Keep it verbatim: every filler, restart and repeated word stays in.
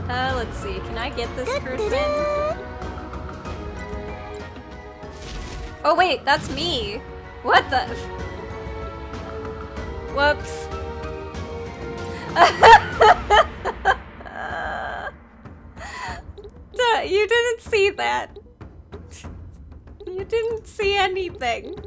Uh, let's see. Can I get this person? Oh wait, that's me. What the? Whoops. You didn't see that. You didn't see anything.